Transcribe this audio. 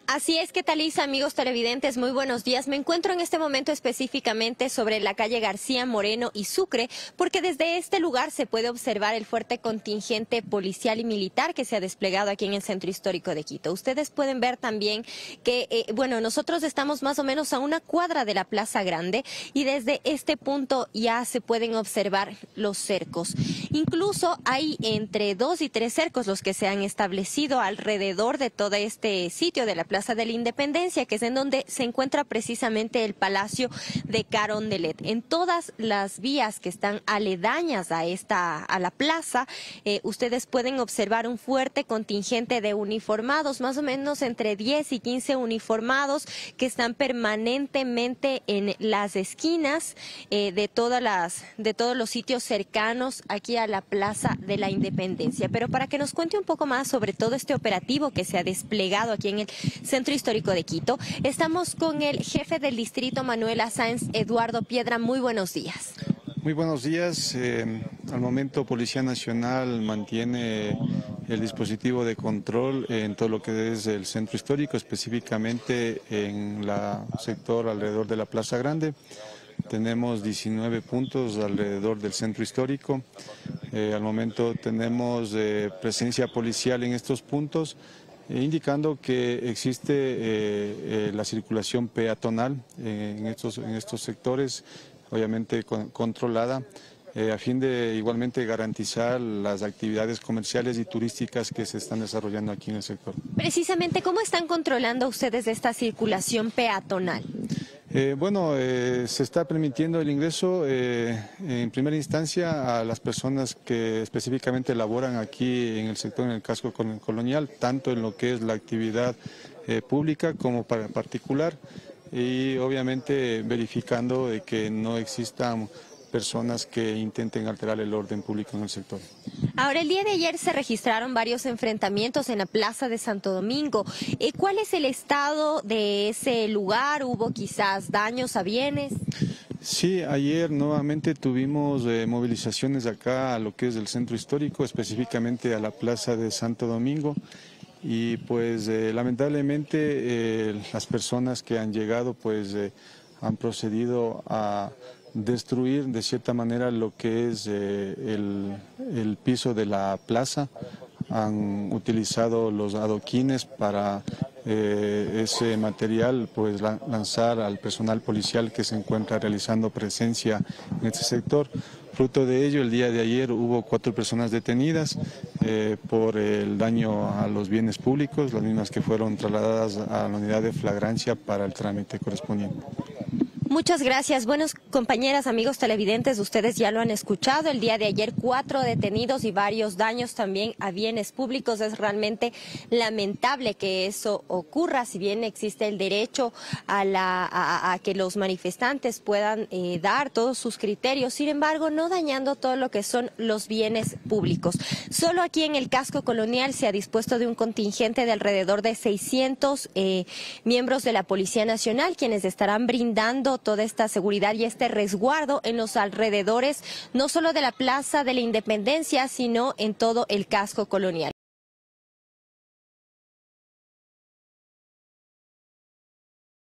Así es, ¿qué tal, Isa, amigos televidentes? Muy buenos días. Me encuentro en este momento específicamente sobre la calle García Moreno y Sucre, porque desde este lugar se puede observar el fuerte contingente policial y militar que se ha desplegado aquí en el Centro Histórico de Quito. Ustedes pueden ver también que, nosotros estamos más o menos a una cuadra de la Plaza Grande y desde este punto ya se pueden observar los cercos. Incluso hay entre 2 y 3 cercos los que se han establecido alrededor de todo este sitio de la Plaza de la Independencia, que es en donde se encuentra precisamente el Palacio de Carondelet. En todas las vías que están aledañas a la plaza, ustedes pueden observar un fuerte contingente de uniformados, más o menos entre 10 y 15 uniformados que están permanentemente en las esquinas de todos los sitios cercanos aquí a la Plaza de la Independencia. Pero para que nos cuente un poco más sobre todo este operativo que se ha desplegado aquí en el Centro Histórico de Quito, estamos con el jefe del distrito, Manuela Sáenz, Eduardo Piedra. Muy buenos días. Muy buenos días. Al momento Policía Nacional mantiene el dispositivo de control en todo lo que es el centro histórico, específicamente en el sector alrededor de la Plaza Grande. Tenemos 19 puntos alrededor del centro histórico. Al momento tenemos presencia policial en estos puntos, indicando que existe la circulación peatonal en estos sectores, obviamente controlada, a fin de igualmente garantizar las actividades comerciales y turísticas que se están desarrollando aquí en el sector. Precisamente, ¿cómo están controlando ustedes esta circulación peatonal? Se está permitiendo el ingreso en primera instancia a las personas que específicamente laboran aquí en el sector, en el casco colonial, tanto en lo que es la actividad pública como para particular, y obviamente verificando de que no existan personas que intenten alterar el orden público en el sector. Ahora, el día de ayer se registraron varios enfrentamientos en la Plaza de Santo Domingo. ¿Cuál es el estado de ese lugar? ¿Hubo quizás daños a bienes? Sí, ayer nuevamente tuvimos movilizaciones acá a lo que es el centro histórico, específicamente a la Plaza de Santo Domingo. Y pues lamentablemente las personas que han llegado pues han procedido a destruir de cierta manera lo que es el piso de la plaza. Han utilizado los adoquines para ese material pues lanzar al personal policial que se encuentra realizando presencia en este sector. Fruto de ello, el día de ayer hubo 4 personas detenidas por el daño a los bienes públicos, las mismas que fueron trasladadas a la unidad de flagrancia para el trámite correspondiente. Muchas gracias. Buenos compañeras, amigos televidentes, ustedes ya lo han escuchado. El día de ayer 4 detenidos y varios daños también a bienes públicos. Es realmente lamentable que eso ocurra, si bien existe el derecho a que los manifestantes puedan dar todos sus criterios, sin embargo, no dañando todo lo que son los bienes públicos. Solo aquí en el casco colonial se ha dispuesto de un contingente de alrededor de 600 miembros de la Policía Nacional, quienes estarán brindando toda esta seguridad y este resguardo en los alrededores, no solo de la Plaza de la Independencia, sino en todo el casco colonial.